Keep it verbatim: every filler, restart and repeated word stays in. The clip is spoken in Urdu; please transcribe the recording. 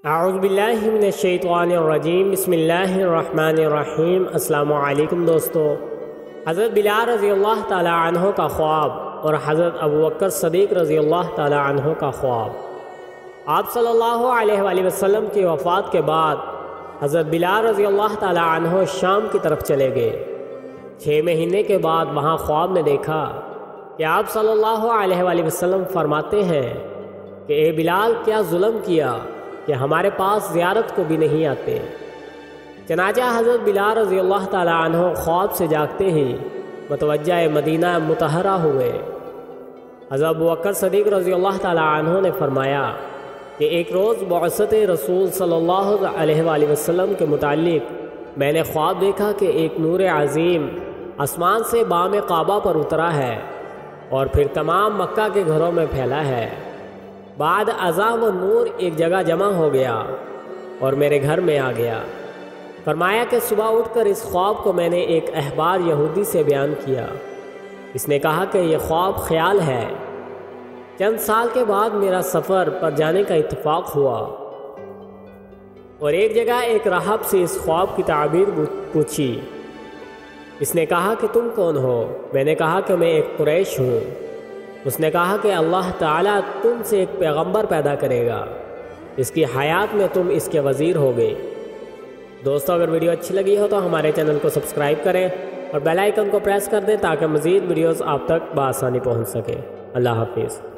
اعوذ باللہ من الشیطان الرجیم بسم اللہ الرحمن الرحیم۔ السلام علیکم دوستو۔ حضرت بلال رضی اللہ تعالی عنہ کا خواب اور حضرت ابوبکر صدیق رضی اللہ تعالی عنہ کا خواب۔ آپ صلی اللہ علیہ وآلہ وسلم کی وفات کے بعد حضرت بلال رضی اللہ تعالی عنہ شام کی طرف چلے گئے۔ چھ مہینے کے بعد وہاں خواب میں دیکھا کہ آپ صلی اللہ علیہ وآلہ وسلم فرماتے ہیں کہ اے بلال، کیا ظلم کیا کہ ہمارے پاس زیارت کو بھی نہیں آتے۔ چنانچہ حضرت بلال رضی اللہ تعالی عنہ خواب سے جاگتے ہی متوجہ مدینہ مطہرہ ہوئے۔ حضرت ابوبکر صدیق رضی اللہ تعالی عنہ نے فرمایا کہ ایک روز بعثت رسول صلی اللہ علیہ وآلہ وسلم کے متعلق میں نے خواب دیکھا کہ ایک نور عظیم آسمان سے بام کعبہ پر اترا ہے اور پھر تمام مکہ کے گھروں میں پھیلا ہے۔ بعد ازاں وہ نور ایک جگہ جمع ہو گیا اور میرے گھر میں آ گیا۔ فرمایا کہ صبح اٹھ کر اس خواب کو میں نے ایک احبار یہودی سے بیان کیا۔ اس نے کہا کہ یہ خواب خیال ہے۔ چند سال کے بعد میرا سفر پر جانے کا اتفاق ہوا اور ایک جگہ ایک راہب سے اس خواب کی تعبیر پوچھی۔ اس نے کہا کہ تم کون ہو؟ میں نے کہا کہ میں ایک قریش ہوں۔ اس نے کہا کہ اللہ تعالیٰ تم سے ایک پیغمبر پیدا کرے گا، اس کی حیات میں تم اس کے وزیر ہوگے۔ دوستو، اگر ویڈیو اچھی لگی ہو تو ہمارے چینل کو سبسکرائب کریں اور بیل آئیکن کو پریس کر دیں تاکہ مزید ویڈیوز آپ تک بآسانی پہنچ سکے۔ اللہ حافظ۔